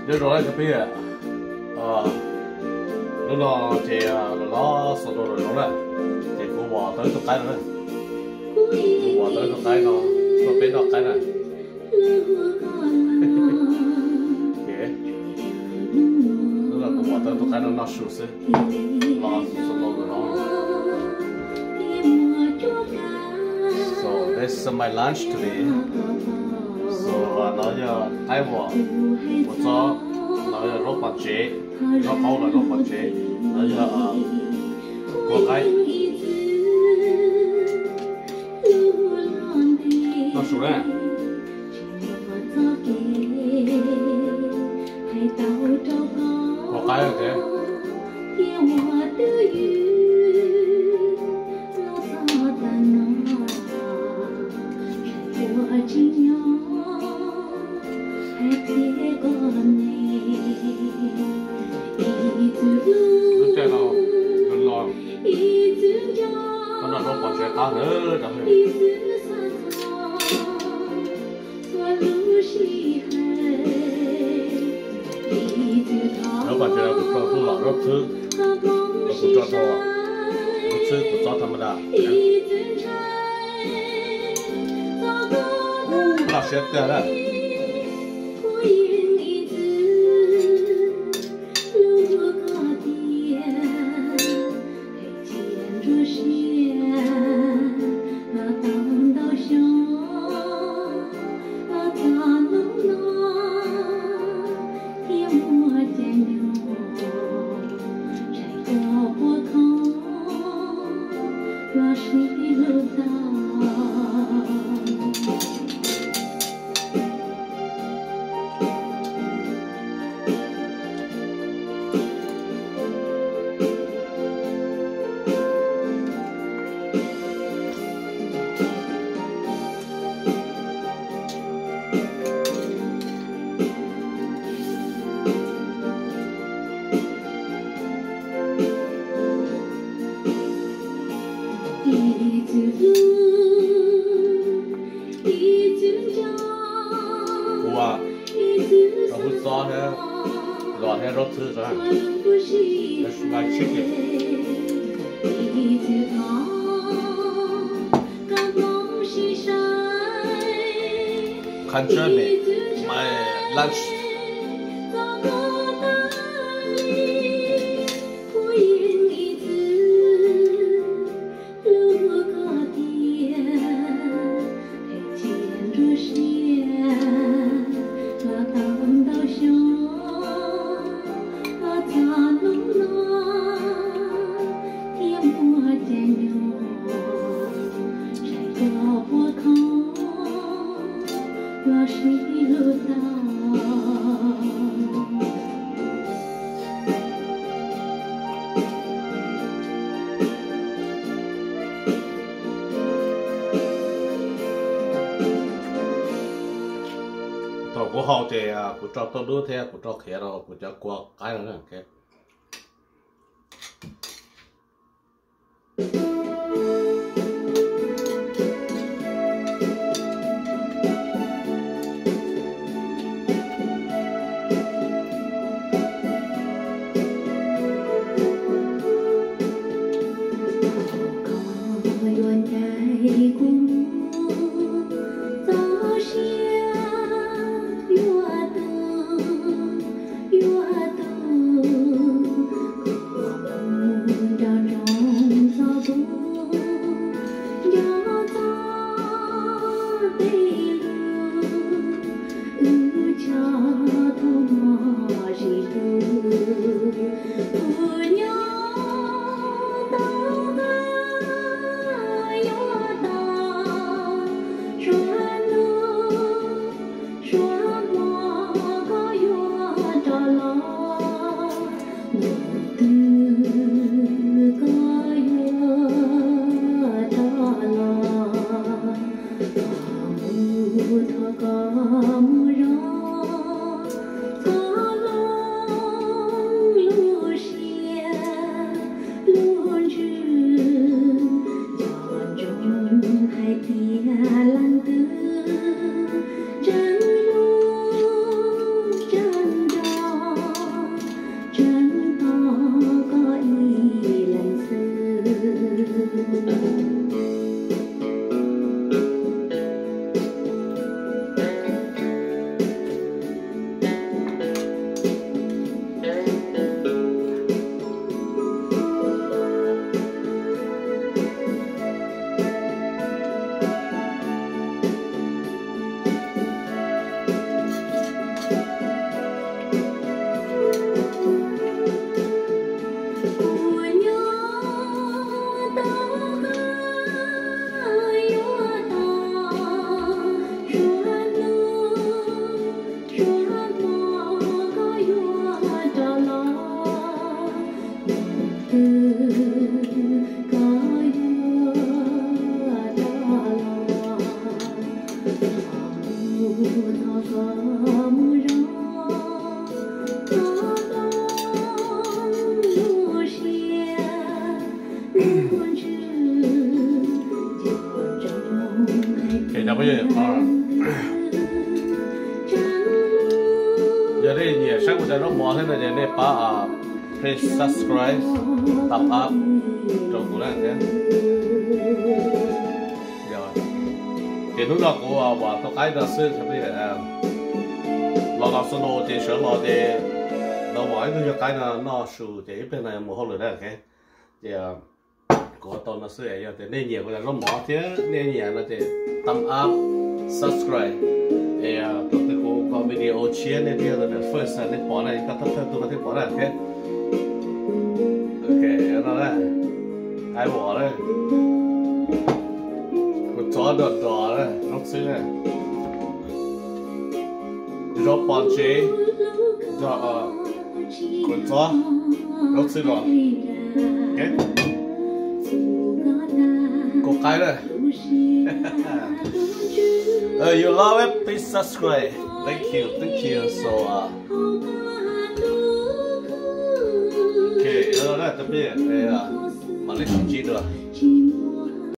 nhớ rồi cái bây giờ nó chị nó sổ đồ rồi đúng rồi chị cô bỏ tới tụi cái nữa cô bỏ tới tụi cái nó bên đó cái này kệ nó là cô bỏ tới tụi cái nó sụt xí nó sổ đồ rồi nó so this is my lunch today so nó giờ cái bỏ một số nó giờ rốt bằng chế nó câu là rốt bằng chế nó giờ có cái nó sụt đấy có cái là thế lúc chơi nào gần lon nó rốt bằng chế ta nữa chẳng hạn nếu bạn chơi được con không lọt rất thứ nó cũng cho to rất thứ cũng cho thầm đa là sẽ tới đấy wow, nó hút gió thế, lọt thế rốt thứ rồi, that's like chicken. Can't show me my lunch. Thầu của họ thì của cho tôi đứa thế của cho khé rồi của cho qua cái nữa cái cái của nó mò thế này để nè pa please subscribe thumb up trong của này thế rồi thì lúc đó của và tôi cái đó sẽ bây giờ lo số nô thì sợ lo thì nó bỏ cái cái nó sưu thì bên này một hôm rồi đấy cái thì có tôi nó sẽ giờ thì nên nhiều cái nó mỏ thế nên nhiều là thì thumb up subscribe thì tôi có video chia nên bây giờ là first nên bỏ này các thằng tôi có thể bỏ này thế ok nó đây ai bỏ đây một chó đỏ đỏ đây nó xứ này rồi bỏ chế rồi con chó nó xứ rồi ok có cái đây you love it, please subscribe. Thank you. So, okay, đó là tập đi, mà lấy chỉ được.